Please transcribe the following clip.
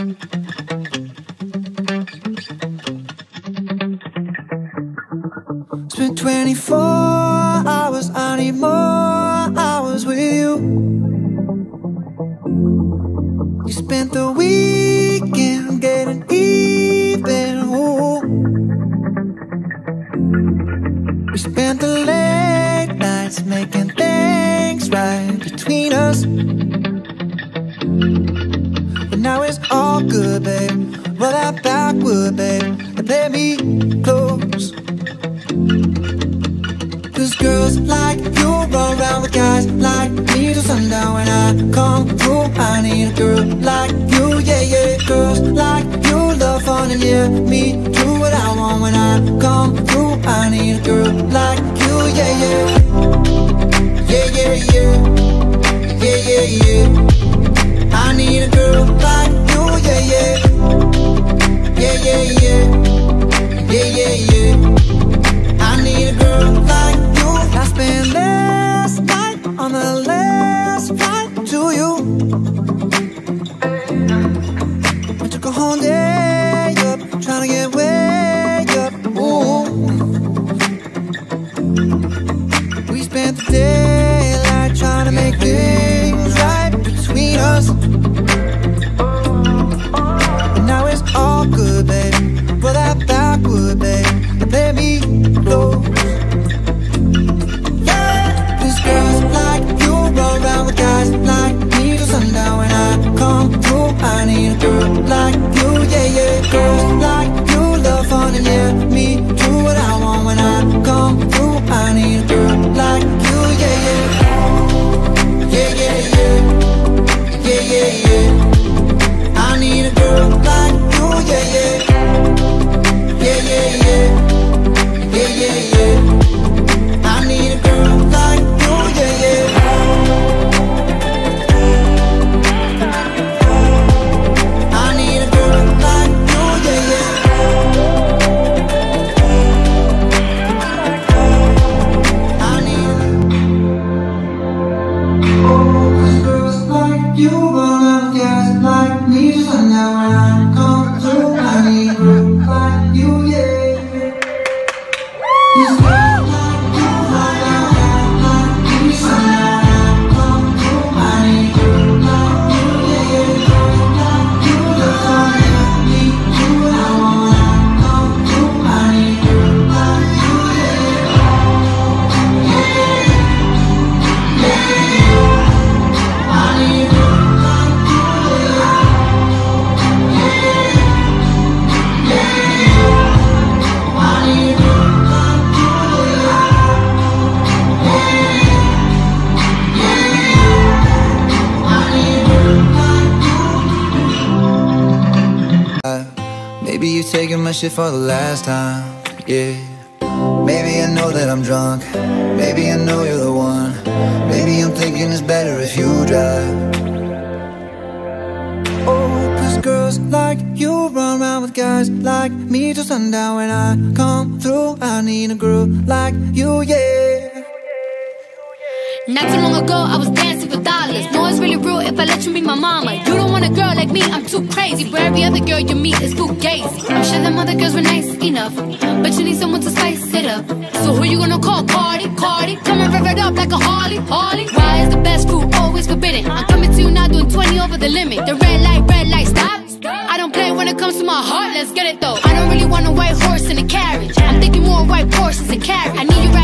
Spent 24 hours, I need more hours with you. We spent the weekend getting even, ooh. We spent the late nights making things right between us. But now it's all good, babe. Roll that backward, babe, and play me close. Cause girls like you run around with guys like me till sundown. When I come through, I need a girl like you, yeah, yeah. Girls like you love fun and yeah, me do what I want. When I come through, I need a girl like you, yeah, yeah. Yeah, yeah, yeah. Yeah, yeah, yeah. I need a girl like you, yeah, yeah. Yeah, yeah, yeah. Yeah, yeah, yeah. I need a girl like you. I spent last night on the last flight to you. I took a whole day up, trying to get way up, ooh. We spent the daylight trying to make things right between us. And now it's all good, baby. Roll that backward, babe, and play me close. Yeah, cause girls like you run around with guys like me till sundown. When I come through, I need a girl like you, yeah, yeah. Girls like you love fun and yeah, me do what I want. When I come through, I need a girl like you, yeah, yeah. Yeah, yeah, yeah. Yeah, yeah, yeah. I need a girl like you, yeah, yeah. Yeah, yeah, yeah. Yeah, yeah, yeah. I need a girl like you, yeah, yeah. I need a girl like you, yeah, yeah. I need girls like you, run out of guys like me till sundown. When I come through, I need a girl like you, yeah. These girls like you, run out like me till sundown. When I come through, I need a girl like you, yeah, yeah. Girls like you, love fun, yeah, me do what I want. When I come through, I need a girl like you, yeah, yeah. Yeah, yeah, yeah. I need a girl like you, yeah, yeah. Yeah, yeah, yeah. I need a girl like you, yeah, yeah. Yeah, yeah. I need a girl like you. Maybe you taking my shit for the last time, yeah. Maybe I know that I'm drunk. Maybe I know you're the one. Maybe I'm thinking it's better if you drive. Oh, cause girls like you run around with guys like me till sundown. When I come through, I need a girl like you, yeah. Not too long ago, I was dancing for dollars. No, it's really real if I let you be my mama. You don't want a girl like me, I'm too crazy. Where every other girl you meet is fugazi. I'm sure them other girls were nice enough, but you need someone to spice it up. So who you gonna call? Cardi, Cardi. Come and rev it up like a Harley, Harley. Why is the best food always forbidden? I'm coming to you now doing 20 over the limit. The red light, stop. I don't play when it comes to my heart, let's get it though. I don't really want a white horse in a carriage. I'm thinking more white horses and carriage. I need you